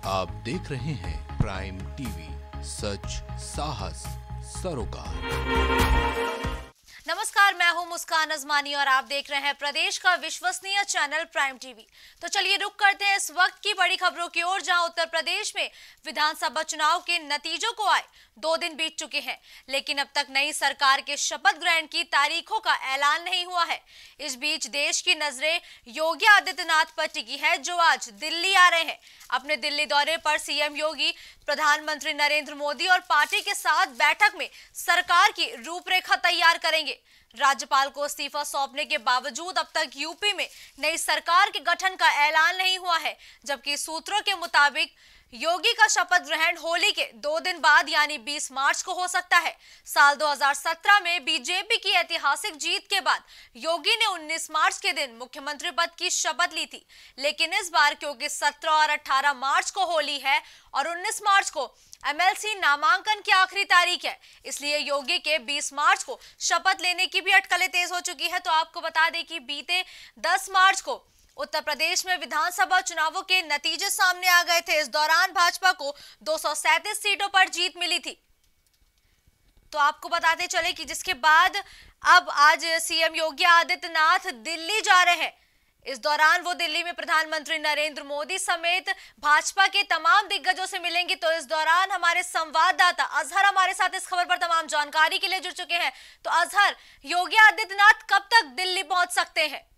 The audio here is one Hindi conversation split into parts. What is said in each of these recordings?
आप देख रहे हैं प्राइम टीवी, सच साहस सरोकार। नमस्कार, मैं हूं मुस्कान अजमानी और आप देख रहे हैं प्रदेश का विश्वसनीय चैनल प्राइम टीवी। तो चलिए रुक करते हैं इस वक्त की बड़ी खबरों की ओर, जहां उत्तर प्रदेश में विधानसभा चुनाव के नतीजों को आए 2 दिन बीत चुके हैं, लेकिन अब तक नई सरकार के शपथ ग्रहण की तारीखों का ऐलान नहीं हुआ है। इस बीच देश की नजरें योगी आदित्यनाथ पर टिकी है, जो आज दिल्ली आ रहे हैं। अपने दिल्ली दौरे पर सीएम योगी प्रधानमंत्री नरेंद्र मोदी और पार्टी के साथ बैठक में सरकार की रूपरेखा तैयार करेंगे। राज्यपाल को इस्तीफा सौंपने के बावजूद अब तक यूपी में नई सरकार के गठन का ऐलान नहीं हुआ है, जबकि सूत्रों के मुताबिक योगी का शपथ ग्रहण होली के 2 दिन बाद यानी 20 मार्च को हो सकता है। साल 2017 में बीजेपी की ऐतिहासिक जीत के बाद योगी ने 19 मार्च के दिन मुख्यमंत्री पद की शपथ ली थी, लेकिन इस बार क्योंकि 17 और 18 मार्च को होली है और 19 मार्च को एमएलसी नामांकन की आखिरी तारीख है, इसलिए योगी के 20 मार्च को शपथ लेने की भी अटकलें तेज हो चुकी है। तो आपको बता दें कि बीते 10 मार्च को उत्तर प्रदेश में विधानसभा चुनावों के नतीजे सामने आ गए थे। इस दौरान भाजपा को 237 सीटों पर जीत मिली थी। तो आपको बताते चले कि जिसके बाद अब आज सीएम योगी आदित्यनाथ दिल्ली जा रहे हैं। इस दौरान वो दिल्ली में प्रधानमंत्री नरेंद्र मोदी समेत भाजपा के तमाम दिग्गजों से मिलेंगे। तो इस दौरान हमारे संवाददाता अजहर हमारे साथ इस खबर पर तमाम जानकारी के लिए जुड़ चुके हैं। तो अजहर, योगी आदित्यनाथ कब तक दिल्ली पहुंच सकते हैं?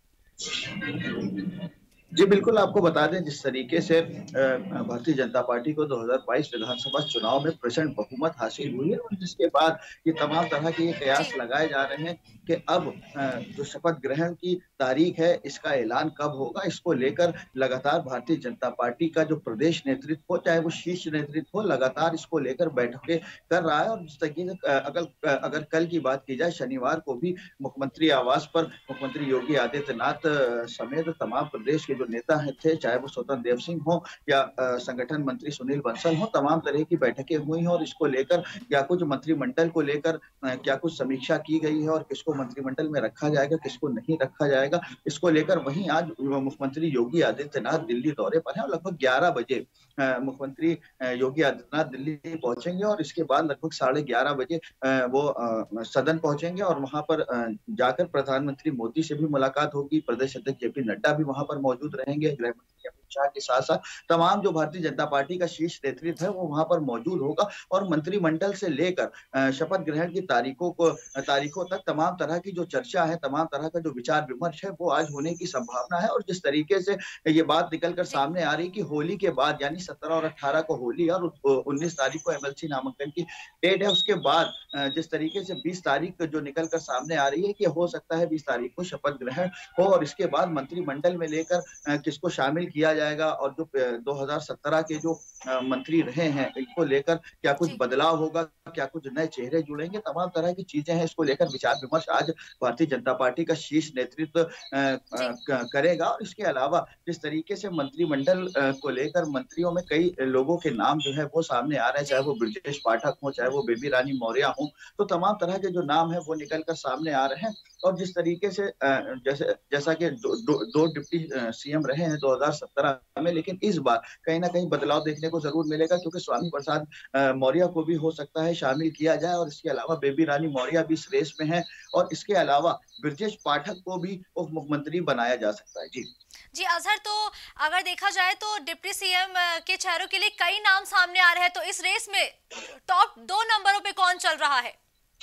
जी बिल्कुल, आपको बता दें जिस तरीके से भारतीय जनता पार्टी को 2022 विधानसभा चुनाव में प्रचंड बहुमत हासिल हुई है और जिसके बाद ये तमाम तरह के ये कयास लगाए जा रहे हैं कि अब जो शपथ ग्रहण की तारीख है इसका ऐलान कब होगा, इसको लेकर लगातार भारतीय जनता पार्टी का जो प्रदेश नेतृत्व हो, चाहे वो शीर्ष नेतृत्व हो, लगातार इसको लेकर बैठकें कर रहा है। और जिस तरीके से अगर कल की बात की जाए, शनिवार को भी मुख्यमंत्री आवास पर मुख्यमंत्री योगी आदित्यनाथ समेत तमाम प्रदेश के जो नेता थे, चाहे वो स्वतंत्र देव सिंह हो या संगठन मंत्री सुनील बंसल हो, तमाम तरह की बैठकें हुई हैं और इसको लेकर क्या कुछ मंत्रिमंडल को लेकर क्या कुछ समीक्षा की गई है और किसको मंत्रिमंडल में रखा जाएगा, किसको नहीं रखा जाएगा, इसको लेकर वहीं आज मुख्यमंत्री योगी आदित्यनाथ दिल्ली दौरे पर है और लगभग 11 बजे मुख्यमंत्री योगी आदित्यनाथ दिल्ली पहुंचेंगे और इसके बाद लगभग 11:30 बजे वो सदन पहुंचेंगे और वहां पर जाकर प्रधानमंत्री मोदी से भी मुलाकात होगी। प्रदेश अध्यक्ष जेपी नड्डा भी वहां पर मौजूद रहेंगे। गृह मंत्री अमित शाह के साथ साथ तमाम जो भारतीय जनता पार्टी का शीर्ष नेतृत्व है वो वहां पर मौजूद होगा और मंत्रिमंडल से लेकर शपथ ग्रहण की तारीखों तक तमाम तरह की जो चर्चा है, तमाम तरह का जो विचार विमर्श है वो आज होने की संभावना है। और जिस तरीके से ये बात निकलकर सामने आ रही कि होली के बाद यानी 17 और 18 को होली और 19 तारीख को एमएलसी नामांकन की डेट है, उसके बाद जिस तरीके से 20 तारीख जो निकलकर सामने आ रही है कि हो सकता है 20 तारीख को शपथ ग्रहण हो और इसके बाद मंत्रिमंडल में लेकर किसको शामिल किया जाएगा और जो 2017 के जो मंत्री रहे हैं इनको लेकर क्या कुछ बदलाव होगा, क्या कुछ नए चेहरे जुड़ेंगे, तमाम तरह की चीजें हैं। इसको लेकर विचार विमर्श आज भारतीय जनता पार्टी का शीर्ष नेतृत्व करेगा। और इसके अलावा जिस तरीके से मंत्रिमंडल को लेकर मंत्रियों में कई लोगों के नाम जो है वो सामने आ रहे हैं, चाहे वो ब्रजेश पाठक हो, चाहे वो बेबी रानी मौर्य हो, तो तमाम तरह के जो नाम है वो निकल कर सामने आ रहे हैं। और जिस तरीके से जैसा कि दो डिप्टी सीएम रहे हैं 2017 में, लेकिन इस बार कहीं ना कहीं बदलाव देखने को जरूर मिलेगा क्योंकि स्वामी प्रसाद मौर्य को भी हो सकता है शामिल किया जाए और इसके अलावा बेबी रानी मौर्य भी इस रेस में है और इसके अलावा ब्रजेश पाठक को भी उप मुख्यमंत्री बनाया जा सकता है। जी अजहर, तो अगर देखा जाए तो डिप्टी सीएम के चेहरों के लिए कई नाम सामने आ रहे हैं, तो इस रेस में टॉप 2 नंबरों पे कौन चल रहा है?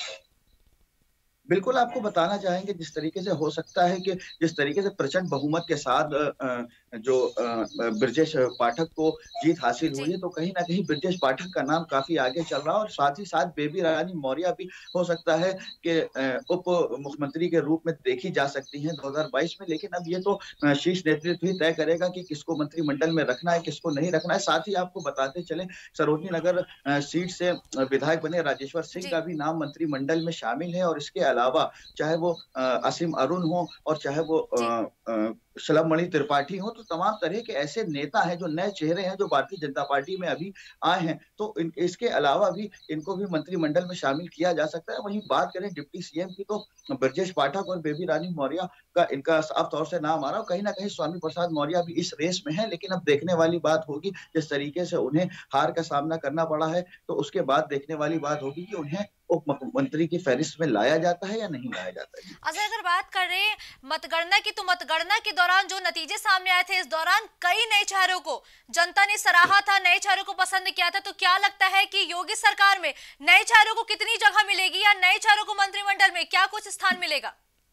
बिल्कुल आपको बताना चाहेंगे जिस तरीके से हो सकता है कि जिस तरीके से प्रचंड बहुमत के साथ जो ब्रजेश पाठक को जीत हासिल हुई है, तो कहीं ना कहीं ब्रजेश पाठक का नाम काफी आगे चल रहा है और साथ ही साथ बेबी रानी मौर्य भी हो सकता है कि उप मुख्यमंत्री के रूप में देखी जा सकती हैं 2022 में। लेकिन अब ये तो शीर्ष नेतृत्व ही तय करेगा कि किसको मंत्रिमंडल में रखना है, किसको नहीं रखना है। साथ ही आपको बताते चले सरोजनी नगर सीट से विधायक बने राजेश्वर सिंह का भी नाम मंत्रिमंडल में शामिल है और इसके अलावा चाहे वो असीम अरुण हो और चाहे वो शलभमणि त्रिपाठी हो, तो तमाम तरह के ऐसे नेता हैं जो नए चेहरे हैं जो भारतीय जनता पार्टी में अभी आए हैं। तो इसके अलावा भी इनको भी मंत्रिमंडल में शामिल किया जा सकता है। वहीं बात करें डिप्टी सीएम की, तो ब्रजेश पाठक और बेबी रानी मौर्य का इनका साफ तौर से नाम आ रहा है। कहीं ना कहीं स्वामी प्रसाद मौर्य भी इस रेस में है, लेकिन अब देखने वाली बात होगी जिस तरीके से उन्हें हार का सामना करना पड़ा है, तो उसके बाद देखने वाली बात होगी कि उन्हें उप मुख्यमंत्री की फहरिस्त में लाया जाता है या नहीं लाया जाता है। अगर बात कर रहे हैं मतगणना की, तो मतगणना के दौरान जो नतीजे सामने आए थे, इस दौरान कई नए चेहरों को जनता ने सराहा था, नए चेहरों को पसंद किया था। तो क्या लगता है कि योगी सरकार में नए चेहरों को कितनी जगह मिलेगी, या नए चेहरों को मंत्रिमंडल में क्या कुछ स्थान मिलेगा?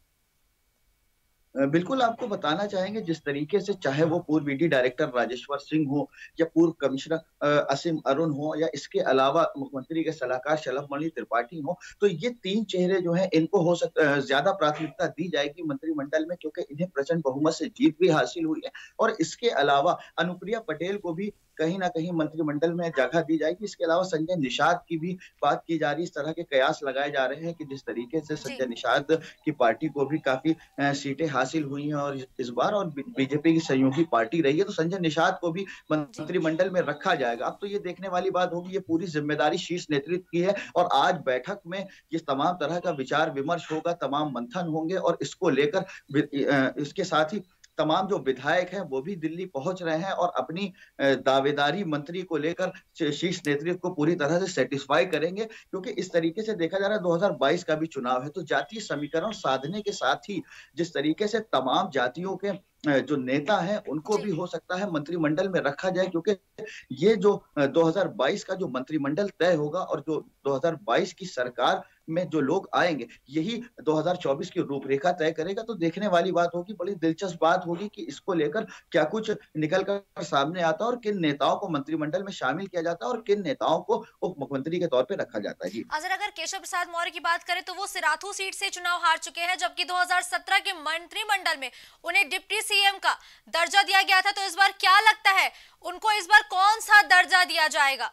बिल्कुल आपको बताना चाहेंगे, जिस तरीके से चाहे वो पूर्व ईडी डायरेक्टर राजेश्वर सिंह हो या पूर्व कमिश्नर असीम अरुण हो या इसके अलावा मुख्यमंत्री के सलाहकार शलभमणि त्रिपाठी हो, तो ये 3 चेहरे जो हैं इनको हो सकता ज्यादा प्राथमिकता दी जाएगी मंत्रिमंडल में, क्योंकि इन्हें प्रचंड बहुमत से जीत भी हासिल हुई है। और इसके अलावा अनुप्रिया पटेल को भी कहीं ना कहीं मंत्रिमंडल में जगह दी जाएगी। इसके अलावा संजय निषाद की भी बात की जा रही है। इस तरह के कयास लगाए जा रहे हैं कि जिस तरीके से संजय निषाद की पार्टी को भी काफी सीटें हासिल हुई हैं और इस बार, और बीजेपी की सहयोगी पार्टी रही है, तो संजय निषाद को भी मंत्रिमंडल में रखा जाएगा। अब तो ये देखने वाली बात होगी, ये पूरी जिम्मेदारी शीर्ष नेतृत्व की है और आज बैठक में ये तमाम तरह का विचार विमर्श होगा, तमाम मंथन होंगे और इसको लेकर इसके साथ ही तमाम जो विधायक हैं वो भी दिल्ली पहुंच रहे हैं और अपनी दावेदारी मंत्री को लेकर शीर्ष नेतृत्व को पूरी तरह से सेटिस्फाई करेंगे, क्योंकि इस तरीके से देखा जा रहा है 2022 का भी चुनाव है, तो जातीय समीकरण साधने के साथ ही जिस तरीके से तमाम जातियों के जो नेता हैं उनको भी हो सकता है मंत्रिमंडल में रखा जाए, क्योंकि ये जो 2022 का जो मंत्रिमंडल तय होगा और जो 2022 की सरकार में जो लोग आएंगे, यही 2024 की रूपरेखा तय करेगा। तो देखने वाली बात होगी, बड़ी दिलचस्प बात होगी कि इसको लेकर क्या कुछ निकल कर सामने आता है और किन नेताओं को मंत्रिमंडल में शामिल किया जाता है और किन नेताओं को उप मुख्यमंत्री के तौर पर रखा जाता है। जी अगर केशव प्रसाद मौर्य की बात करें तो वो सिराथू सीट से चुनाव हार चुके हैं, जबकि 2017 के मंत्रिमंडल में उन्हें डिप्टी सीएम का दर्जा दिया गया था। तो इस बार क्या लगता है, उनको इस बार कौन सा दर्जा दिया जाएगा?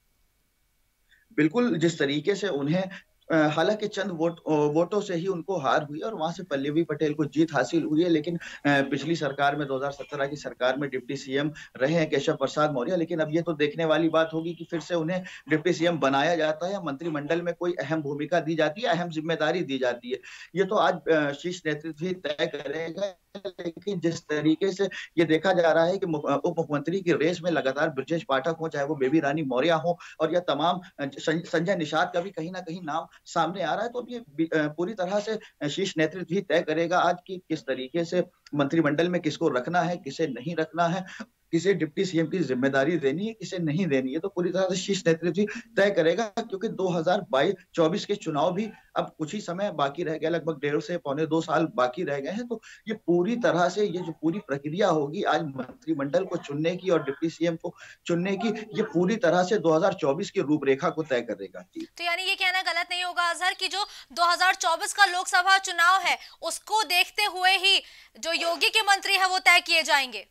बिल्कुल, जिस तरीके से उन्हें हालांकि चंद वोटों से ही उनको हार हुई और वहां से पल्लवी पटेल को जीत हासिल हुई है, लेकिन पिछली सरकार में 2017 की सरकार में डिप्टी सीएम रहे हैं केशव प्रसाद मौर्य। लेकिन अब ये तो देखने वाली बात होगी कि फिर से उन्हें डिप्टी सीएम बनाया जाता है या मंत्रिमंडल में कोई अहम भूमिका दी जाती है, अहम जिम्मेदारी दी जाती है। ये तो आज शीर्ष नेतृत्व ही तय करेगा। लेकिन जिस तरीके से ये देखा जा रहा है कि उप मुख्यमंत्री की रेस में लगातार ब्रजेश पाठक हो, चाहे वो बेबी रानी मौर्य हो और या तमाम संजय निषाद का भी कहीं ना कहीं नाम सामने आ रहा है, तो ये पूरी तरह से शीर्ष नेतृत्व ही तय करेगा आज की किस तरीके से मंत्रिमंडल में किसको रखना है, किसे नहीं रखना है, किसे डिप्टी सीएम की जिम्मेदारी देनी है, किसे नहीं देनी है। तो पूरी तरह से शीर्ष नेतृत्व ही तय करेगा, क्योंकि 2024 के चुनाव भी अब कुछ ही समय बाकी रह गया, लगभग 1.5 से पौने 2 साल बाकी रह गए हैं। तो ये पूरी तरह से ये जो पूरी प्रक्रिया होगी आज मंत्रिमंडल को चुनने की और डिप्टी सीएम को चुनने की, ये पूरी तरह से 2024 की रूपरेखा को तय करेगा। तो यानी ये कहना गलत नहीं होगा अजहर कि जो 2024 का लोकसभा चुनाव है उसको देखते हुए ही जो योगी के मंत्री है वो तय किए जाएंगे?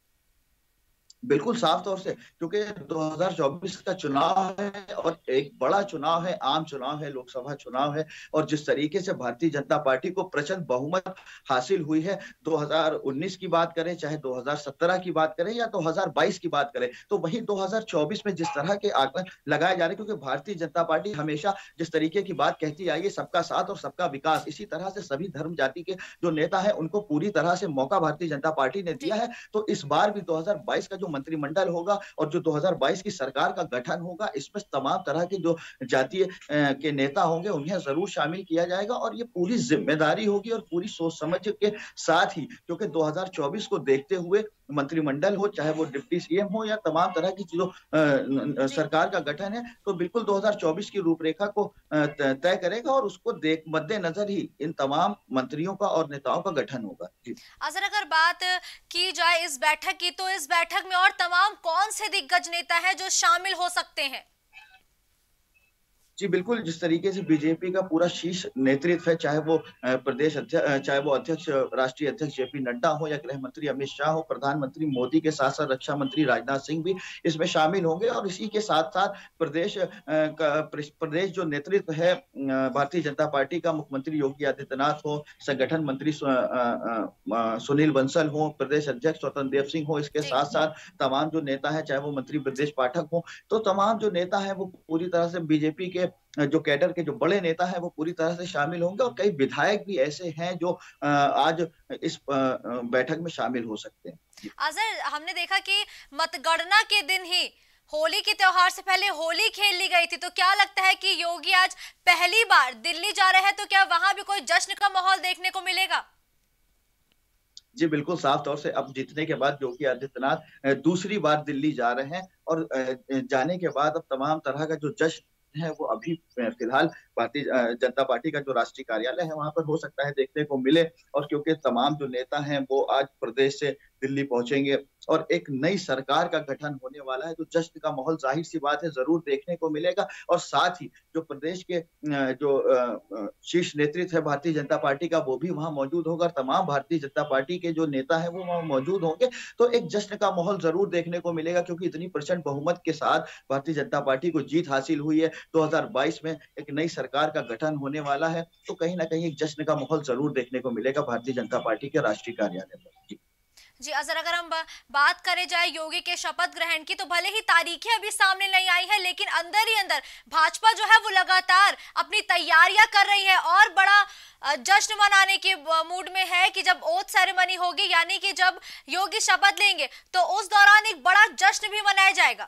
बिल्कुल साफ तौर से, क्योंकि 2024 का चुनाव है और एक बड़ा चुनाव है, आम चुनाव है, लोकसभा चुनाव है। और जिस तरीके से भारतीय जनता पार्टी को प्रचंड बहुमत हासिल हुई है, 2019 की बात करें, चाहे 2017 की बात करें या 2022 की बात करें, तो वही 2024 में जिस तरह के आंकड़े लगाए जा रहे हैं, क्योंकि भारतीय जनता पार्टी हमेशा जिस तरीके की बात कहती आई है, सबका साथ और सबका विकास, इसी तरह से सभी धर्म जाति के जो नेता है उनको पूरी तरह से मौका भारतीय जनता पार्टी ने दिया है। तो इस बार भी 2022 का जो मंत्रिमंडल होगा और जो 2022 की सरकार का गठन होगा, इसमें तमाम तरह के जो जातीय के नेता होंगे उन्हें जरूर शामिल किया जाएगा। और ये पूरी जिम्मेदारी होगी और पूरी सोच समझ के साथ ही, क्योंकि 2024 को देखते हुए मंत्रिमंडल हो, चाहे वो डिप्टी सीएम हो या तमाम तरह की जो सरकार का गठन है, तो बिल्कुल 2024 की रूपरेखा को तय करेगा और उसको मद्देनजर ही इन तमाम मंत्रियों का और नेताओं का गठन होगा। अगर बात की जाए इस बैठक की, तो इस बैठक में और तमाम कौन से दिग्गज नेता हैं जो शामिल हो सकते हैं? जी बिल्कुल, जिस तरीके से बीजेपी का पूरा शीर्ष नेतृत्व है, चाहे वो प्रदेश अध्यक्ष, चाहे वो अध्यक्ष, राष्ट्रीय अध्यक्ष जेपी नड्डा हो या गृह मंत्री अमित शाह हो, प्रधानमंत्री मोदी के साथ-साथ रक्षा मंत्री राजनाथ सिंह भी इसमें शामिल होंगे और इसी के साथ-साथ प्रदेश जो नेतृत्व है भारतीय जनता पार्टी का, मुख्यमंत्री योगी आदित्यनाथ हो, संगठन मंत्री सुनील बंसल हो, प्रदेश अध्यक्ष स्वतंत्र देव सिंह हो, इसके साथ-साथ तमाम जो नेता हैं, चाहे वो मंत्री ब्रजेश पाठक हो, तो तमाम जो नेता हैं वो पूरी तरह से बीजेपी के जो कैडर के जो बड़े नेता हैं वो पूरी तरह से शामिल होंगे और कई विधायक भी ऐसे हैं जो आज इस बैठक में शामिल हो सकते हैं। अजहर, हमने देखा कि मतगणना के दिन ही होली के त्योहार से पहले होली खेल ली गई थी, तो क्या लगता है कि योगी आज पहली बार दिल्ली जा रहे हैं, तो क्या वहां भी कोई जश्न का माहौल देखने को मिलेगा? जी बिल्कुल, साफ तौर से अब जीतने के बाद योगी आदित्यनाथ दूसरी बार दिल्ली जा रहे हैं और जाने के बाद अब तमाम तरह का जो जश्न है वो अभी फिलहाल भारतीय जनता पार्टी का जो राष्ट्रीय कार्यालय है वहां पर हो सकता है देखने को मिले। और क्योंकि तमाम जो नेता हैं वो आज प्रदेश से दिल्ली पहुंचेंगे और एक नई सरकार का गठन होने वाला है, तो जश्न का माहौल जाहिर सी बात है जरूर देखने को मिलेगा। और साथ ही जो प्रदेश के जो शीर्ष नेतृत्व है भारतीय जनता पार्टी का वो भी वहां मौजूद होगा और तमाम भारतीय जनता पार्टी के जो नेता है वो वहां मौजूद होंगे, तो एक जश्न का माहौल जरूर देखने को मिलेगा क्योंकि इतनी प्रचंड बहुमत के साथ भारतीय जनता पार्टी को जीत हासिल हुई है। 2022 में एक नई सरकार का गठन होने वाला है, तो कहीं ना कहीं एक जश्न का माहौल जरूर देखने को मिलेगा भारतीय जनता पार्टी के राष्ट्रीय कार्यालय पर। जी अजहर, अगर हम बात करें जाए योगी के शपथ ग्रहण की, तो भले ही तारीखें अभी सामने नहीं आई है, लेकिन अंदर ही अंदर भाजपा जो है वो लगातार अपनी तैयारियां कर रही है और बड़ा जश्न मनाने के मूड में है कि जब ओथ सेरेमनी होगी, यानी कि जब योगी शपथ लेंगे, तो उस दौरान एक बड़ा जश्न भी मनाया जाएगा।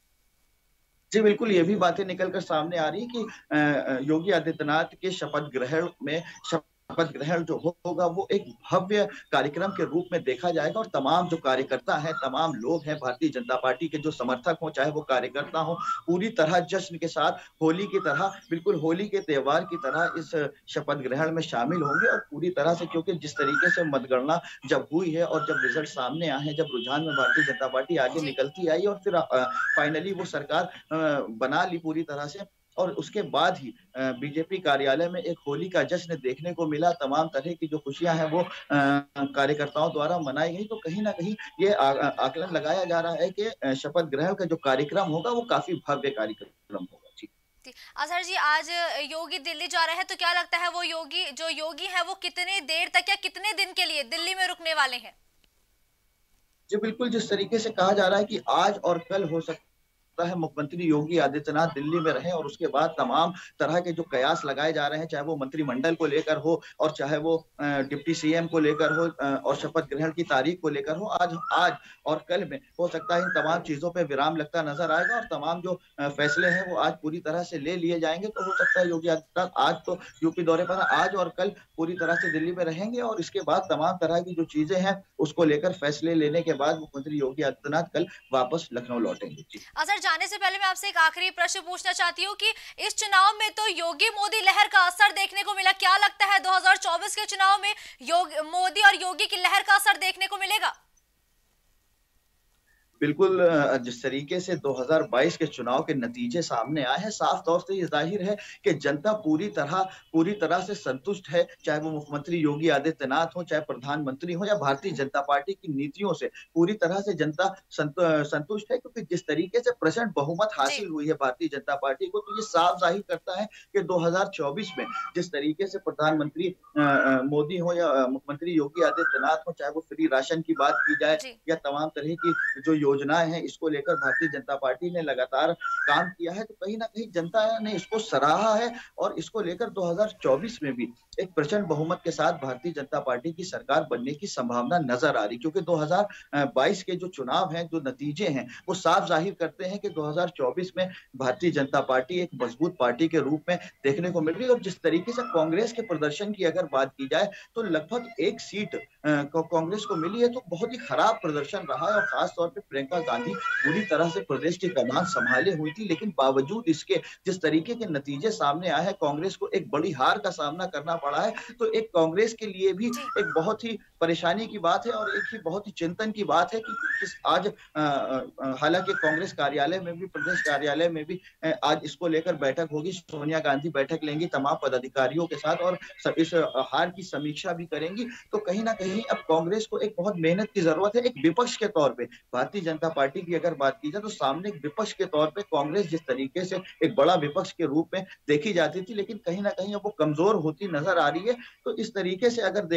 जी बिल्कुल, ये भी बातें निकलकर सामने आ रही है कि योगी आदित्यनाथ के शपथ ग्रहण में शपथ ग्रहण जो होगा वो एक भव्य कार्यक्रम के रूप में देखा जाएगा और तमाम जो कार्यकर्ता हैं, तमाम लोग हैं भारतीय जनता पार्टी के जो समर्थक हों, चाहे वो कार्यकर्ता हों, पूरी तरह जश्न के साथ होली की तरह, बिल्कुल होली के त्योहार की तरह इस शपथ ग्रहण में शामिल होंगे। और पूरी तरह से क्योंकि जिस तरीके से मतगणना जब हुई है और जब रिजल्ट सामने आए हैं, जब रुझान में भारतीय जनता पार्टी आगे निकलती आई और फिर फाइनली वो सरकार बना ली पूरी तरह से, और उसके बाद ही बीजेपी कार्यालय में एक होली का जश्न देखने को मिला। तमाम तरह की जो खुशियां हैं वो कार्यकर्ताओं द्वारा मनाई गई, तो कहीं ना कहीं ये आकलन लगाया जा रहा है कि शपथ ग्रहण का जो कार्यक्रम होगा वो काफी भव्य कार्यक्रम होगा। जी अजहर जी, आज योगी दिल्ली जा रहे हैं, तो क्या लगता है वो योगी है वो कितने देर तक या कितने दिन के लिए दिल्ली में रुकने वाले हैं? जी बिल्कुल, जिस तरीके से कहा जा रहा है कि आज और कल हो सकता है मुख्यमंत्री योगी आदित्यनाथ दिल्ली में रहे और उसके बाद तमाम तरह के जो कयास लगाए जा रहे हैं, चाहे वो मंत्रिमंडल को लेकर हो और चाहे वो डिप्टी सीएम को लेकर हो और शपथ ग्रहण की तारीख को लेकर हो, आज और कल में हो सकता है इन तमाम चीजों पे विराम लगता नजर आएगा और तमाम जो फैसले हैं वो आज पूरी तरह से ले लिए जाएंगे। तो हो सकता है योगी आदित्यनाथ आज तो यूपी दौरे पर, आज और कल पूरी तरह से दिल्ली में रहेंगे और इसके बाद तमाम तरह की जो चीजें हैं उसको लेकर फैसले लेने के बाद मुख्यमंत्री योगी आदित्यनाथ कल वापस लखनऊ लौटेंगे। जाने से पहले मैं आपसे एक आखिरी प्रश्न पूछना चाहती हूँ कि इस चुनाव में तो योगी मोदी लहर का असर देखने को मिला, क्या लगता है 2024 के चुनाव में मोदी और योगी की लहर का असर देखने को मिलेगा? बिल्कुल, जिस तरीके से 2022 के चुनाव के नतीजे सामने आए हैं, साफ तौर से ये जाहिर है कि जनता पूरी तरह से संतुष्ट है, चाहे वो मुख्यमंत्री योगी आदित्यनाथ हो, चाहे प्रधानमंत्री हो या भारतीय जनता पार्टी की नीतियों से पूरी तरह से जनता संतुष्ट है। क्योंकि जिस तरीके से प्रचंड बहुमत हासिल हुई है भारतीय जनता पार्टी को, तो ये साफ जाहिर करता है कि 2024 में जिस तरीके से प्रधानमंत्री मोदी हो या मुख्यमंत्री योगी आदित्यनाथ हो, चाहे वो फ्री राशन की बात की जाए या तमाम तरह की जो योजनाएं हैं, इसको लेकर भारतीय जनता पार्टी ने लगातार काम किया है, तो कहीं ना कहीं जनता ने इसको सराहा है और इसको लेकर 2024 में भी एक प्रचंड बहुमत के साथ भारतीय जनता पार्टी की सरकार बनने की संभावना नजर आ रही, क्योंकि 2022 के जो चुनाव हैं, जो नतीजे हैं, वो साफ जाहिर करते हैं कि 2024 में भारतीय जनता पार्टी एक मजबूत पार्टी के रूप में देखने को मिल रही है। और जिस तरीके से कांग्रेस के प्रदर्शन की अगर बात की जाए तो लगभग एक सीट कांग्रेस को मिली है, तो बहुत ही खराब प्रदर्शन रहा है और खासतौर पर प्रियंका गांधी पूरी तरह से प्रदेश की कमान संभाले हुई थी, लेकिन बावजूद इसके जिस तरीके के नतीजे सामने आए हैं, कांग्रेस को एक बड़ी हार का सामना करना पड़ा है। तो एक कांग्रेस के लिए भी एक बहुत ही परेशानी की बात है और एक ही बहुत ही चिंतन की बात है कि आज हालांकि कांग्रेस कार्यालय में भी, प्रदेश कार्यालय में भी आज इसको लेकर बैठक होगी। सोनिया गांधी बैठक लेंगी तमाम पदाधिकारियों के साथ और इस हार की समीक्षा भी करेंगी। तो कहीं ना कहीं अब कांग्रेस को एक बहुत मेहनत की जरूरत है। एक विपक्ष के तौर पे भारतीय जनता पार्टी की अगर बात की जाए तो सामने एक विपक्ष के तौर पे कांग्रेस जिस तरीके से एक बड़ा विपक्ष के रूप में देखी जाती थी, लेकिन कहीं ना कहीं अब वो कमजोर होती नजर आ रही है। तो इस तरीके से अगर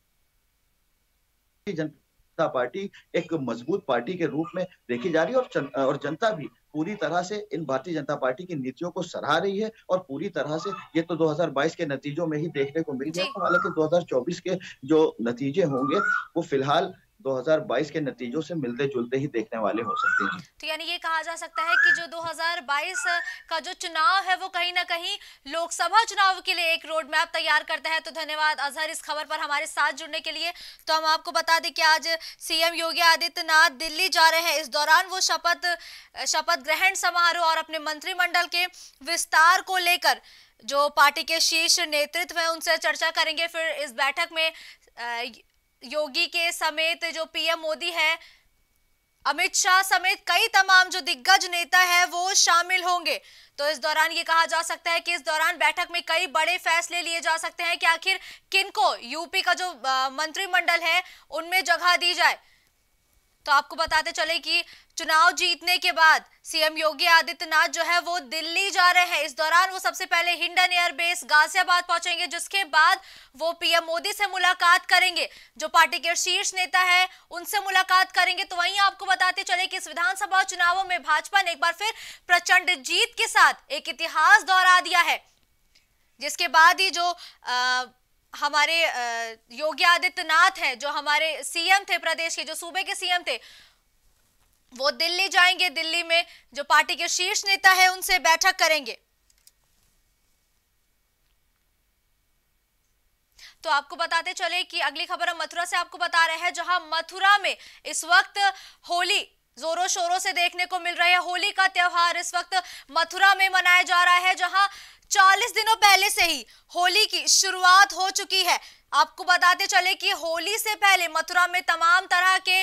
जनता पार्टी एक मजबूत पार्टी के रूप में देखी जा रही है और जनता भी पूरी तरह से इन भारतीय जनता पार्टी की नीतियों को सराह रही है और पूरी तरह से ये तो 2022 के नतीजों में ही देखने को मिल गया। तो हालांकि 2024 के जो नतीजे होंगे वो फिलहाल 2022 के नतीजों से मिलते जुलते ही देखने वाले हो सकते हैं। तो यानी ये कहा जा सकता है कि जो 2022 का जो चुनाव है वो कहीं ना कहीं लोकसभा चुनाव के लिए एक रोड मैप तैयार करता है। तो धन्यवाद अजहर इस खबर पर हमारे साथ जुड़ने के लिए। तो हम आपको बता दें कि आज सीएम योगी आदित्यनाथ दिल्ली जा रहे हैं। इस दौरान वो शपथ ग्रहण समारोह और अपने मंत्रिमंडल के विस्तार को लेकर जो पार्टी के शीर्ष नेतृत्व है उनसे चर्चा करेंगे। फिर इस बैठक में योगी के समेत जो पीएम मोदी है, अमित शाह समेत कई तमाम जो दिग्गज नेता है वो शामिल होंगे। तो इस दौरान ये कहा जा सकता है कि इस दौरान बैठक में कई बड़े फैसले लिए जा सकते हैं कि आखिर किनको यूपी का जो मंत्रिमंडल है उनमें जगह दी जाए। तो आपको बताते चले कि चुनाव जीतने के बाद सीएम योगी आदित्यनाथ जो है वो दिल्ली जा रहे हैं। इस दौरान वो सबसे पहले हिंडन एयरबेस गाजियाबाद पहुंचेंगे, जिसके बाद वो पीएम मोदी से मुलाकात करेंगे, जो पार्टी के शीर्ष नेता है उनसे मुलाकात करेंगे। तो वहीं आपको बताते चले कि इस विधानसभा चुनावों में भाजपा ने एक बार फिर प्रचंड जीत के साथ एक इतिहास दोहरा दिया है, जिसके बाद ही जो हमारे योगी आदित्यनाथ हैं, जो हमारे सीएम थे प्रदेश के, जो सूबे के सीएम थे, वो दिल्ली जाएंगे। दिल्ली में जो पार्टी के शीर्ष नेता है उनसे बैठक करेंगे। तो आपको बताते चले कि अगली खबर हम मथुरा से आपको बता रहे हैं, जहां मथुरा में इस वक्त होली जोरों शोरों से देखने को मिल रही है। होली का त्योहार इस वक्त मथुरा में मनाया जा रहा है, जहां 40 दिनों पहले से ही होली की शुरुआत हो चुकी है। आपको बताते चले कि होली से पहले मथुरा में तमाम तरह के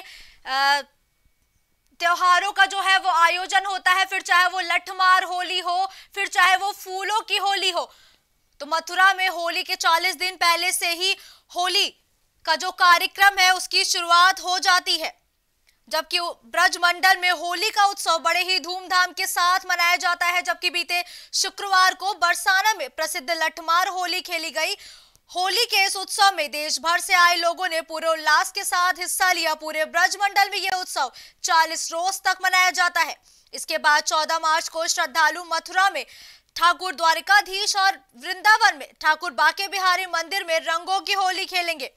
त्योहारों का जो है वो आयोजन होता है, फिर चाहे वो लठमार होली हो, फिर चाहे वो फूलों की होली हो। तो मथुरा में होली के 40 दिन पहले से ही होली का जो कार्यक्रम है उसकी शुरुआत हो जाती है, जबकि ब्रजमंडल में होली का उत्सव बड़े ही धूमधाम के साथ मनाया जाता है। जबकि बीते शुक्रवार को बरसाना में प्रसिद्ध लठमार होली खेली गई। होली के इस उत्सव में देश भर से आए लोगों ने पूरे उल्लास के साथ हिस्सा लिया। पूरे ब्रजमंडल में यह उत्सव 40 रोज तक मनाया जाता है। इसके बाद 14 मार्च को श्रद्धालु मथुरा में ठाकुर द्वारिकाधीश और वृंदावन में ठाकुर बाके बिहारी मंदिर में रंगों की होली खेलेंगे।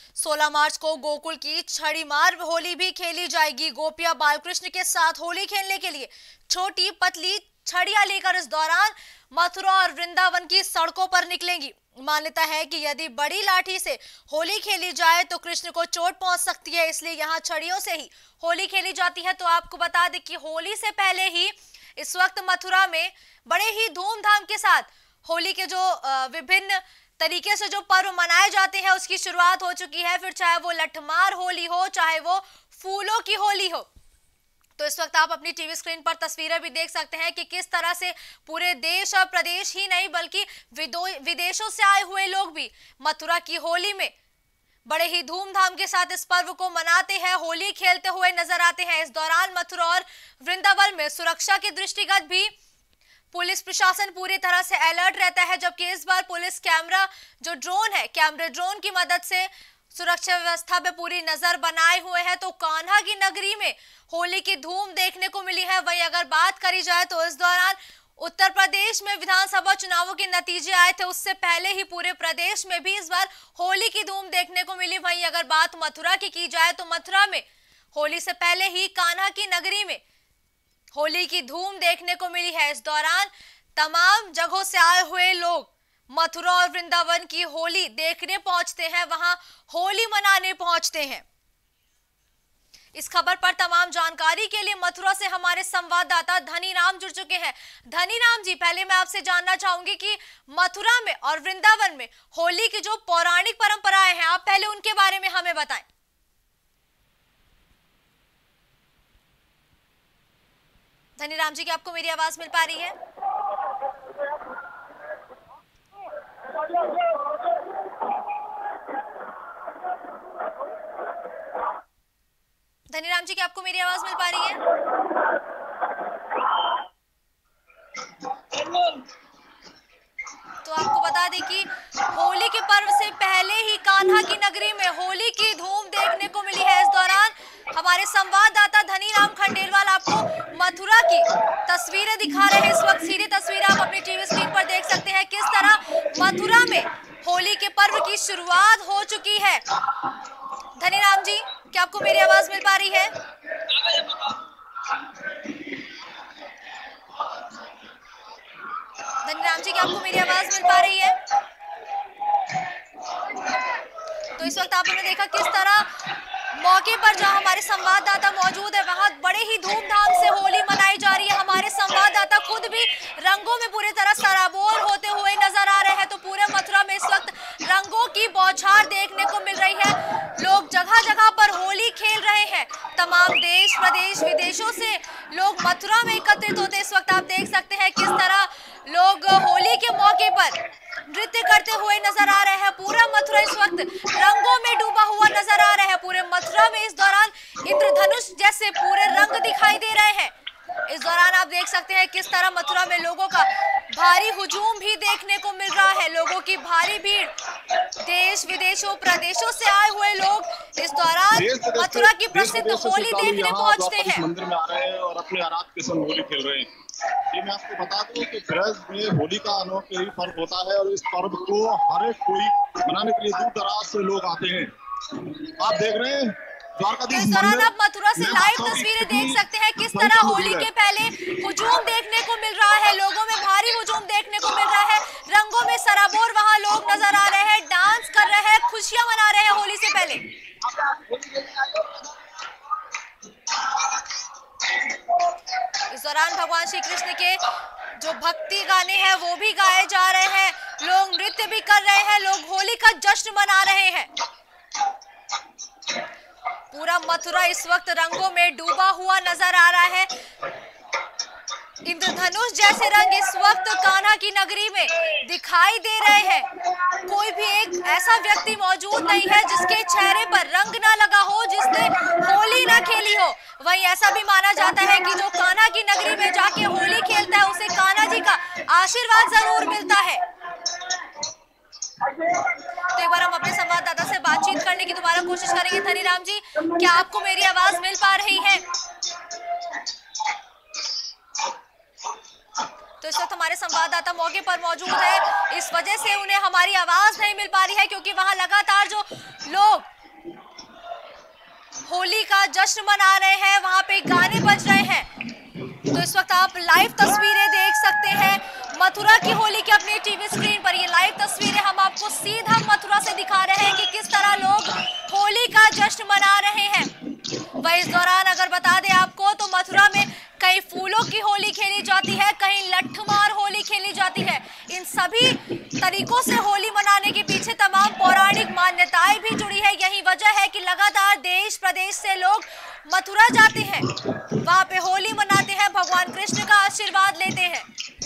16 मार्च को गोकुल की छड़ीमार होली भी खेली जाएगी। गोपियां बालकृष्ण के साथ होली खेलने के लिए छोटी पतली छड़ियां लेकर इस दौरान मथुरा और वृंदावन की सड़कों पर निकलेंगी। मान्यता है कि यदि बड़ी लाठी से होली खेली जाए तो कृष्ण को चोट पहुंच सकती है, इसलिए यहाँ छड़ियों से ही होली खेली जाती है। तो आपको बता दें कि होली से पहले ही इस वक्त मथुरा में बड़े ही धूमधाम के साथ होली के जो विभिन्न तरीके से जो पर्व मनाए जाते हैं उसकी शुरुआत हो चुकी है। फिर चाहे वो लठमार होली हो, चाहे वो फूलों की होली हो। तो इस वक्त आप अपनी टीवी स्क्रीन पर तस्वीरें भी देख सकते हैं कि किस तरह से पूरे देश और प्रदेश ही नहीं बल्कि विदेशों से आए हुए लोग भी मथुरा की होली में बड़े ही धूमधाम के साथ इस पर्व को मनाते हैं, होली खेलते हुए नजर आते हैं। इस दौरान मथुरा और वृंदावन में सुरक्षा के दृष्टिगत भी पुलिस प्रशासन पूरी तरह से अलर्ट रहता है, जबकि इस बार पुलिस कैमरा जो ड्रोन है, ड्रोन की मदद से सुरक्षा व्यवस्था पे पूरी नजर बनाए हुए हैं। तो कान्हा की नगरी में होली की धूम देखने को मिली है। वहीं अगर बात करी जाए तो इस दौरान उत्तर प्रदेश में विधानसभा चुनावों के नतीजे आए थे, उससे पहले ही पूरे प्रदेश में भी इस बार होली की धूम देखने को मिली। वहीं अगर बात मथुरा की जाए तो मथुरा में होली से पहले ही कान्हा की नगरी में होली की धूम देखने को मिली है। इस दौरान तमाम जगहों से आए हुए लोग मथुरा और वृंदावन की होली देखने पहुंचते हैं, वहां होली मनाने पहुंचते हैं। इस खबर पर तमाम जानकारी के लिए मथुरा से हमारे संवाददाता धनी राम जुड़ चुके हैं। धनी राम जी, पहले मैं आपसे जानना चाहूंगी कि मथुरा में और वृंदावन में होली की जो पौराणिक परंपराएं हैं, आप पहले उनके बारे में हमें बताएं। धनी राम जी, क्या आपको मेरी आवाज मिल पा रही है? धनी राम जी, क्या आपको मेरी आवाज मिल पा रही है? तो आपको बता दें कि होली के पर्व से पहले ही कान्हा की नगरी में होली की धूम देखने को मिली है। इस दौरान हमारे संवाददाता धनी राम खंडेलवाल आपको मथुरा की तस्वीरें दिखा रहे हैं। इस वक्त सीधी तस्वीर आप अपनी टीवी स्क्रीन पर देख सकते हैं किस तरह मथुरा में होली के पर्व की शुरुआत हो चुकी है। धनी राम जी, क्या आपको मेरी आवाज मिल पा रही है? धनी राम जी, क्या आपको मेरी आवाज मिल पा रही है? तो इस वक्त आपने देखा किस तरह मौके पर जहां हमारे संवाददाता मौजूद है वहां बड़े ही धूमधाम से होली मनाई जा रही है। हमारे संवाददाता खुद भी रंगों में पूरी तरह सराबोर होते हुए नजर आ रहे हैं। तो पूरे मथुरा में इस वक्त रंगों की बौछार देखने को मिल रही है। लोग जगह जगह पर होली खेल रहे हैं। तमाम देश प्रदेश विदेशों से लोग मथुरा में एकत्रित होते। इस वक्त आप देख सकते हैं किस तरह लोग होली के मौके पर नृत्य करते हुए नजर आ रहे हैं। पूरा मथुरा इस वक्त रंगों में डूबा हुआ नजर आ रहा है। पूरे मथुरा में इस दौरान इंद्रधनुष जैसे पूरे रंग दिखाई दे रहे हैं। इस दौरान आप देख सकते हैं किस तरह मथुरा में लोगों का भारी हुजूम भी देखने को मिल रहा है। लोगों की भारी भीड़, देश विदेशों प्रदेशों से आए हुए लोग इस दौरान मथुरा की प्रसिद्ध होली देखने पहुंचते हैं। मंदिर में आ रहे हैं और अपने आराध के संग होली खेल रहे हैं। ये मैं आपको बता दूं कि ब्रज में होली का अनोखा ही पर्व होता है और इस पर्व को हर एक कोई मनाने के लिए दूर दराज से लोग आते हैं। आप देख रहे हैं इस दौरान आप मथुरा से लाइव तस्वीरें देख सकते हैं किस तरह होली के पहले हुजूम देखने को मिल रहा है। लोगों में भारी हुजूम देखने को मिल रहा है। रंगों में सराबोर वहां लोग नजर आ रहे हैं, डांस कर रहे हैं, खुशियां मना रहे हैं होली से पहले। इस दौरान भगवान श्री कृष्ण के जो भक्ति गाने हैं वो भी गाए जा रहे हैं। लोग नृत्य भी कर रहे हैं। लोग होली का जश्न मना रहे हैं। पूरा मथुरा इस वक्त रंगों में डूबा हुआ नजर आ रहा है। इंद्रधनुष जैसे रंग इस वक्त कान्हा की नगरी में दिखाई दे रहे हैं। कोई भी एक ऐसा व्यक्ति मौजूद नहीं है जिसके चेहरे पर रंग ना लगा हो, जिसने होली ना खेली हो। वहीं ऐसा भी माना जाता है कि जो कान्हा की नगरी में जाके होली खेलता है उसे कान्हा जी का आशीर्वाद जरूर मिलता है। तो एक बार हम अपने संवाददाता से बातचीत करने की दोबारा कोशिश करेंगे। धनी राम जी, क्या आपको मेरी आवाज मिल पा रही है? तो इस वक्त हमारे संवाददाता मौके पर मौजूद है। इस वजह से उन्हें हमारी आवाज नहीं मिल पा रही है क्योंकि वहां लगातार जो लोग होली का जश्न मना रहे हैं वहां पे गाने बज रहे हैं। तो इस वक्त आप लाइव तस्वीरें देख सकते हैं मथुरा की होली की अपनी टीवी स्क्रीन पर। ये लाइव तस्वीरें हम आपको सीधा मथुरा से दिखा रहे हैं कि किस तरह लोग होली का जश्न मना रहे हैं। वह इस दौरान अगर बता दें आपको तो मथुरा में कहीं फूलों की होली खेली जाती है, कहीं लठमार होली खेली जाती है। इन सभी तरीकों से होली मनाने के पीछे तमाम पौराणिक मान्यताएं भी जुड़ी है। यही वजह है कि लगातार देश प्रदेश से लोग मथुरा जाते हैं, वहां पे होली मनाते हैं, भगवान कृष्ण का आशीर्वाद लेते हैं।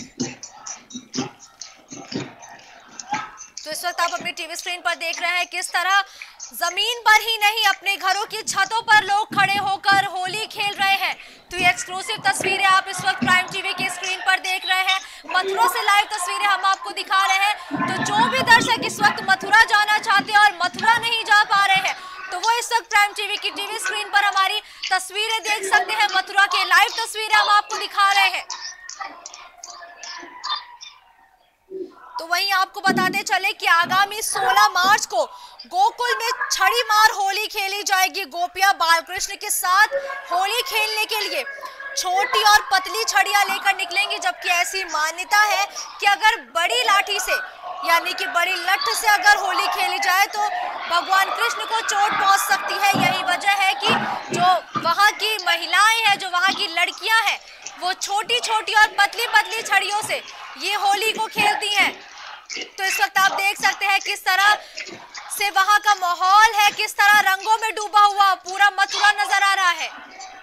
तो इस वक्त आप अपनी टीवी स्क्रीन पर देख रहे हैं किस तरह जमीन पर ही नहीं अपने घरों की छतों पर लोग खड़े होकर होली खेल रहे हैं। तो ये एक्सक्लूसिव तस्वीरें आप इस वक्त प्राइम टीवी की स्क्रीन पर देख रहे हैं। मथुरा से लाइव तस्वीरें हम आपको दिखा रहे हैं। तो जो भी दर्शक इस वक्त मथुरा जाना चाहते हैं और मथुरा नहीं जा पा रहे हैं तो वो इस वक्त प्राइम टीवी की टीवी स्क्रीन पर हमारी तस्वीरें देख सकते हैं। मथुरा के लाइव तस्वीरें हम आपको दिखा रहे हैं। तो वहीं आपको बताते चले कि आगामी 16 मार्च को गोकुल में छड़ी मार होली खेली जाएगी। गोपियां बालकृष्ण के साथ होली खेलने के लिए छोटी और पतली छड़ियां लेकर निकलेंगी, जबकि ऐसी मान्यता है कि अगर बड़ी लाठी से यानी कि बड़ी लठ से अगर होली खेली जाए तो भगवान कृष्ण को चोट पहुंच सकती है। यही वजह है कि जो वहां की महिलाएं हैं, जो वहां की लड़कियां हैं, वो छोटी छोटी और पतली पतली छड़ियों से ये होली को खेलती हैं। तो इस वक्त आप देख सकते हैं किस तरह से वहां का माहौल है, किस तरह रंगों में डूबा हुआ पूरा मथुरा नजर आ रहा है।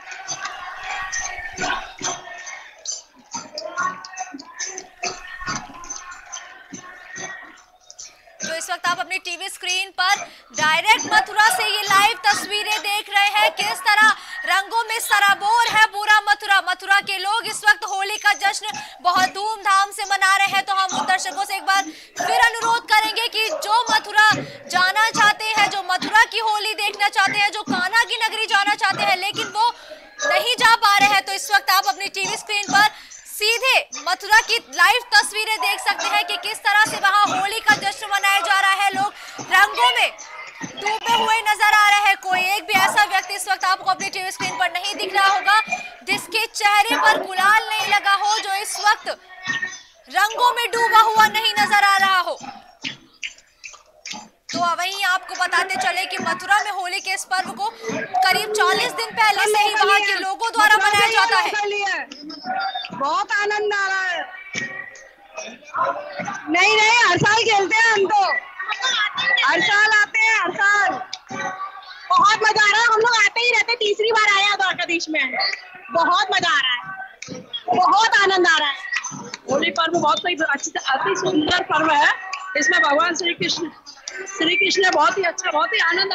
तो इस वक्त आप अपनी टीवी स्क्रीन पर डायरेक्ट मथुरा से ये लाइव तस्वीरें देख रहे हैं, किस तरह रंगों में सराबोर है पूरा मथुरा। मथुरा के लोग इस वक्त होली का जश्न बहुत धूमधाम से मना रहे हैं। तो हम दर्शकों से एक बार फिर अनुरोध करेंगे कि जो मथुरा जाना चाहते हैं, जो मथुरा की होली देखना चाहते हैं, जो कान्हा की नगरी जाना चाहते हैं लेकिन वो नहीं जा पा रहे हैं, तो इस वक्त आप अपनी टीवी स्क्रीन पर सीधे मथुरा की लाइव तस्वीरें देख सकते हैं कि किस तरह से वहां होली का जश्न मनाया जा रहा है। लोग रंगों में डूबे हुए नजर आ रहे हैं। कोई एक भी ऐसा व्यक्ति इस वक्त आपको अपनी टीवी स्क्रीन पर नहीं दिख रहा होगा जिसके चेहरे पर गुलाल नहीं लगा हो, जो इस वक्त रंगों में डूबा हुआ नहीं नजर आ रहा हो। तो वहीं आपको बताते चले कि मथुरा में होली के इस पर्व को करीब 40 दिन पहले से ही वहां के लोगों द्वारा मनाया जाता है। बहुत आनंद आ रहा है। नहीं हर साल खेलते हैं हम, तो हर साल आते हैं, हर साल बहुत मजा आ रहा है। हम लोग आते ही रहते, तीसरी बार आए हैं द्वारकाधीश में। बहुत मजा आ रहा है, बहुत आनंद आ रहा है। होली पर्व बहुत ही अति सुंदर पर्व है। इसमें भगवान श्री कृष्ण बहुत ही अच्छा, बहुत ही आनंद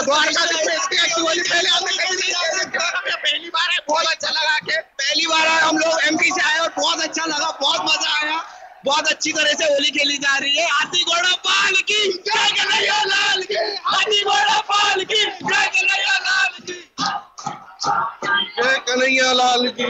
पहली बार है, बहुत अच्छा लगा के पहली बार हम लोग एमपी से आए और बहुत अच्छा लगा, बहुत मजा आया। बहुत अच्छी तरह से होली खेली जा रही है। हाथी घोड़ा पाल की जय, कन्हैया लाल की। हाथी घोड़ा पाल की जय, कन्हैया लाल की। जय कन्हैया लाल की।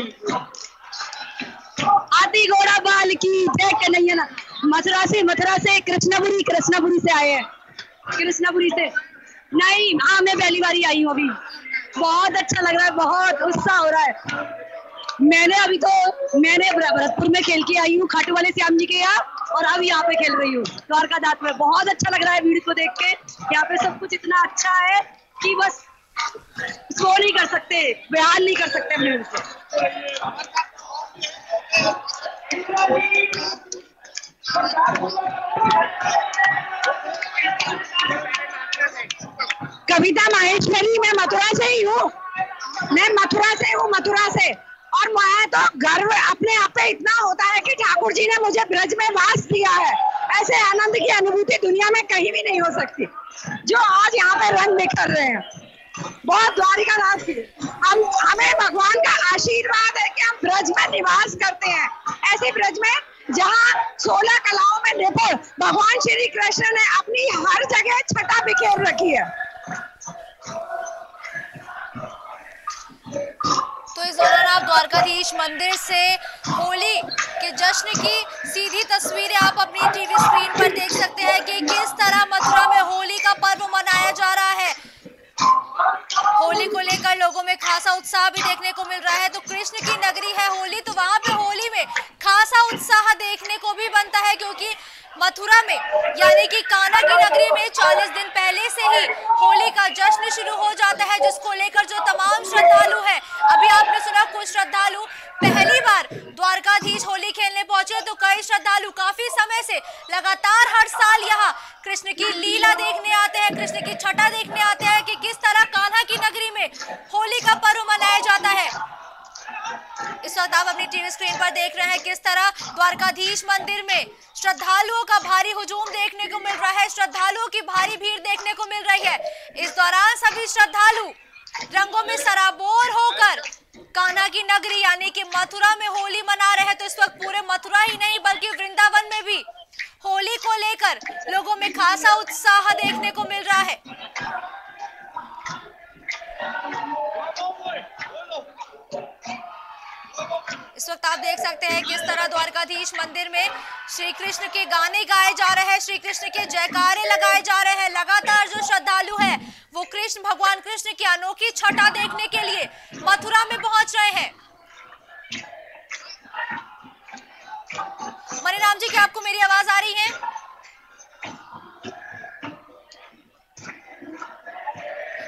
हाथी घोड़ा बाल की जय, कन्हैया लाल। मथुरा से कृष्णपुरी से आए हैं। कृष्णपुरी से नहीं, हाँ मैं पहली बार ही आई हूँ अभी। बहुत अच्छा लग रहा है, बहुत उत्साह हो रहा है। मैंने भरतपुर में खेल के आई हूँ, खाटू वाले श्याम जी के यहाँ, और अब यहाँ पे खेल रही हूँ द्वारका दात में। बहुत अच्छा लग रहा है वीडियो को देख के। यहाँ पे सब कुछ इतना अच्छा है कि बस सो नहीं कर सकते, बयान नहीं कर सकते अपने से। कविता माहेश्वरी, मैं मथुरा से ही हूँ। मथुरा से। और मैं तो गर्व अपने आप पे इतना होता है कि ठाकुर जी ने मुझे ब्रज में वास दिया है। ऐसे आनंद की अनुभूति दुनिया में कहीं भी नहीं हो सकती जो आज यहाँ पे रंग बिखर रहे हैं। बहुत द्वारिकादास की हमें भगवान का आशीर्वाद है कि हम ब्रज में निवास करते हैं। ऐसे ब्रज में जहाँ 16 कलाओं में निपुण भगवान श्री कृष्ण ने अपनी हर जगह छटा बिखेर रखी है। तो इस दौरान आप द्वारकाधीश मंदिर से होली के जश्न की सीधी तस्वीरें आप अपनी टीवी स्क्रीन पर देख सकते हैं कि किस तरह मथुरा में होली का पर्व मनाया जा रहा है। होली को लेकर लोगों में खासा उत्साह भी देखने को मिल रहा है। तो कृष्ण की नगरी है होली, तो वहां पे होली में खासा उत्साह देखने को भी बनता है, क्योंकि मथुरा में यानी कि कान्हा की नगरी में 40 दिन पहले से ही होली का जश्न शुरू हो जाता है, जिसको लेकर जो तमाम श्रद्धालु हैं, अभी आपने सुना कुछ श्रद्धालु पहली बार द्वारकाधीश होली खेलने पहुंचे, तो कई श्रद्धालु काफी समय से लगातार हर साल यहाँ कृष्ण की लीला देखने आते हैं, कृष्ण की छटा देखने आते हैं कि किस तरह कान्हा की नगरी में होली का पर्व मनाया जाता है। इस वक्त आप अपनी टीवी स्क्रीन पर देख रहे हैं किस तरह द्वारकाधीश मंदिर में श्रद्धालुओं का भारी हुजूम देखने को मिल रहा है, श्रद्धालुओं की भारी भीड़ देखने को मिल रही है। इस दौरान सभी श्रद्धालु रंगों में सराबोर होकर कान्हा की नगरी यानी कि मथुरा में होली मना रहे हैं। तो इस वक्त पूरे मथुरा ही नहीं बल्कि वृंदावन में भी होली को लेकर लोगों में खासा उत्साह देखने को मिल रहा है। इस वक्त आप देख सकते हैं किस तरह द्वारकाधीश मंदिर में श्री कृष्ण के गाने गाए जा रहे हैं, श्री कृष्ण के जयकारे लगाए जा रहे हैं। लगातार जो श्रद्धालु हैं वो कृष्ण भगवान कृष्ण की अनोखी छटा देखने के लिए मथुरा में पहुंच रहे हैं। मणिराम जी, क्या आपको मेरी आवाज आ रही है?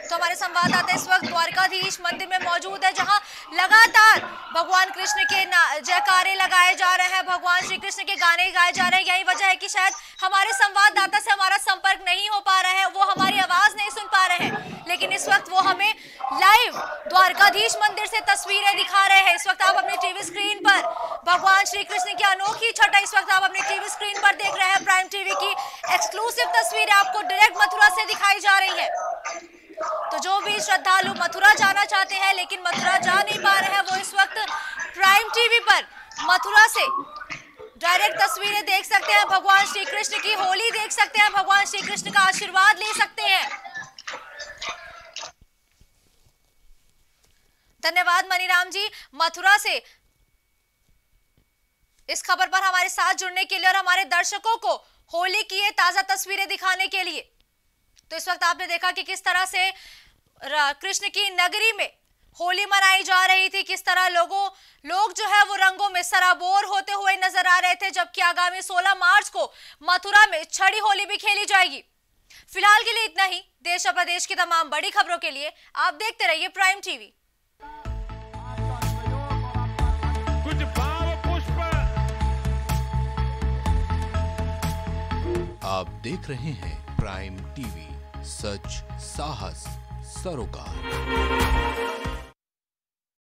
तो हमारे संवाददाता इस वक्त द्वारकाधीश मंदिर में मौजूद है, जहां लगातार भगवान कृष्ण के जयकारे लगाए जा रहे हैं, भगवान श्री कृष्ण के गाने गाए जा रहे हैं। यही वजह है कि शायद हमारे संवाददाता से हमारा संपर्क नहीं हो पा रहा है, वो हमारी आवाज नहीं सुन पा रहे हैं, लेकिन इस वक्त वो हमें लाइव द्वारकाधीश मंदिर से तस्वीरें दिखा रहे हैं। इस वक्त आप अपनी टीवी स्क्रीन पर भगवान श्री कृष्ण की अनोखी छटा इस वक्त आप अपनी टीवी स्क्रीन पर देख रहे हैं। प्राइम टीवी की एक्सक्लूसिव तस्वीरें आपको डायरेक्ट मथुरा से दिखाई जा रही है। तो जो भी श्रद्धालु मथुरा जाना चाहते हैं लेकिन मथुरा जा नहीं पा रहे हैं, वो इस वक्त प्राइम टीवी पर मथुरा से डायरेक्ट तस्वीरें देख सकते हैं, भगवान श्री कृष्ण की होली देख सकते हैं, भगवान श्री कृष्ण का आशीर्वाद ले सकते हैं। धन्यवाद मनीराम जी, मथुरा से इस खबर पर हमारे साथ जुड़ने के लिए और हमारे दर्शकों को होली की ये ताजा तस्वीरें दिखाने के लिए। तो इस वक्त आपने देखा कि किस तरह से कृष्ण की नगरी में होली मनाई जा रही थी, किस तरह लोग जो है वो रंगों में सराबोर होते हुए नजर आ रहे थे, जबकि आगामी 16 मार्च को मथुरा में छड़ी होली भी खेली जाएगी। फिलहाल के लिए इतना ही। देश और प्रदेश की तमाम बड़ी खबरों के लिए आप देखते रहिए प्राइम टीवी। आप देख रहे हैं प्राइम टीवी, सच साहस सरोकार।